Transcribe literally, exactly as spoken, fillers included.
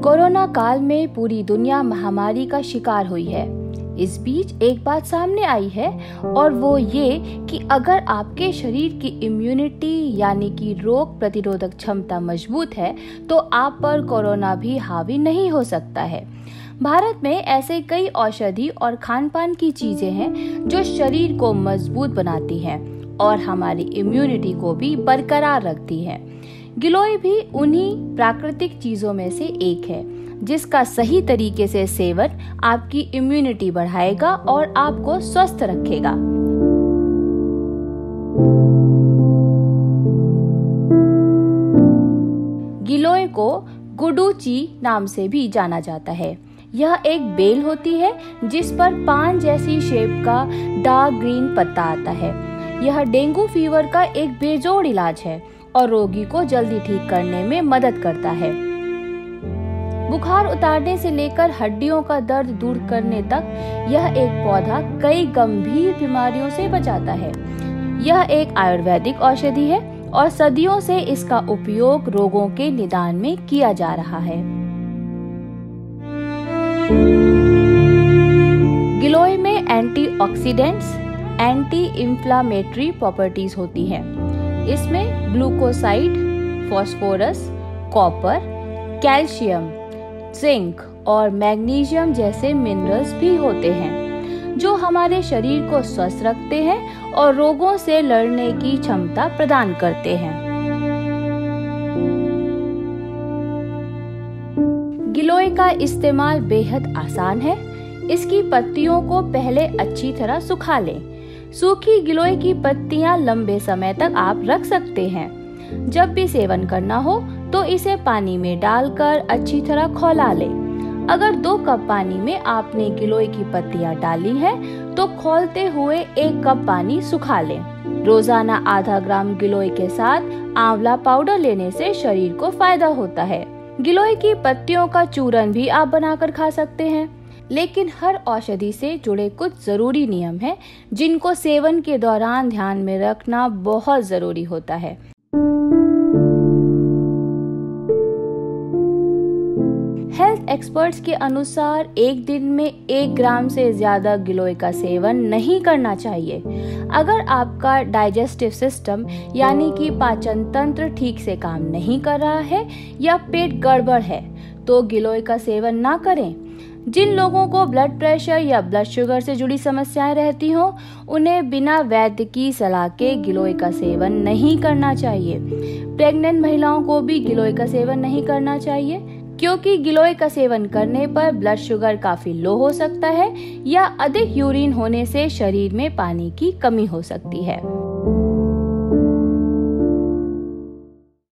Corona काल में पूरी दुनिया महामारी का शिकार हुई है। इस बीच एक बात सामने आई है और वो ये कि अगर आपके शरीर की इम्यूनिटी यानी कि रोग प्रतिरोधक क्षमता मजबूत है तो आप पर कोरोना भी हावी नहीं हो सकता है। भारत में ऐसे कई औषधि और खान पान की चीजें हैं जो शरीर को मजबूत बनाती हैं और हमारी इम्यूनिटी को भी बरकरार रखती हैं। गिलोय भी उन्हीं प्राकृतिक चीजों में से एक है जिसका सही तरीके से सेवन आपकी इम्यूनिटी बढ़ाएगा और आपको स्वस्थ रखेगा। गिलोय को गुडुचि नाम से भी जाना जाता है। यह एक बेल होती है जिस पर पान जैसी शेप का डार्क ग्रीन पत्ता आता है। यह डेंगू फीवर का एक बेजोड़ इलाज है और रोगी को जल्दी ठीक करने में मदद करता है। बुखार उतारने से लेकर हड्डियों का दर्द दूर करने तक यह एक पौधा कई गंभीर बीमारियों से बचाता है। यह एक आयुर्वेदिक औषधि है और सदियों से इसका उपयोग रोगों के निदान में किया जा रहा है। गिलोय में एंटीऑक्सीडेंट्स, एंटी इंफ्लामेटरी प्रॉपर्टीज होती हैं। इसमें glucoside, phosphorus, copper, calcium, zinc और मैग्नीशियम जैसे मिनरल्स भी होते हैं जो हमारे शरीर को स्वस्थ रखते हैं और रोगों से लड़ने की क्षमता प्रदान करते हैं। गिलोय का इस्तेमाल बेहद आसान है। इसकी पत्तियों को पहले अच्छी तरह सुखा लें। सूखी गिलोय की पत्तियां लंबे समय तक आप रख सकते हैं। जब भी सेवन करना हो तो इसे पानी में डालकर अच्छी तरह खौला लें। अगर दो कप पानी में आपने गिलोय की पत्तियां डाली हैं, तो खौलते हुए एक कप पानी सुखा लें। रोजाना आधा ग्राम गिलोय के साथ आंवला पाउडर लेने से शरीर को फायदा होता है। गिलोय की पत्तियों का चूरन भी आप बनाकर खा सकते हैं। लेकिन हर औषधि से जुड़े कुछ जरूरी नियम हैं जिनको सेवन के दौरान ध्यान में रखना बहुत जरूरी होता है। हेल्थ एक्सपर्ट्स के अनुसार एक दिन में एक ग्राम से ज्यादा गिलोय का सेवन नहीं करना चाहिए। अगर आपका डाइजेस्टिव सिस्टम यानी कि पाचन तंत्र ठीक से काम नहीं कर रहा है या पेट गड़बड़ है तो गिलोय का सेवन ना करें। जिन लोगों को ब्लड प्रेशर या ब्लड शुगर से जुड़ी समस्याएं रहती हों, उन्हें बिना वैद्य की सलाह के गिलोय का सेवन नहीं करना चाहिए। प्रेग्नेंट महिलाओं को भी गिलोय का सेवन नहीं करना चाहिए क्योंकि गिलोय का सेवन करने पर ब्लड शुगर काफी लो हो सकता है या अधिक यूरिन होने से शरीर में पानी की कमी हो सकती है।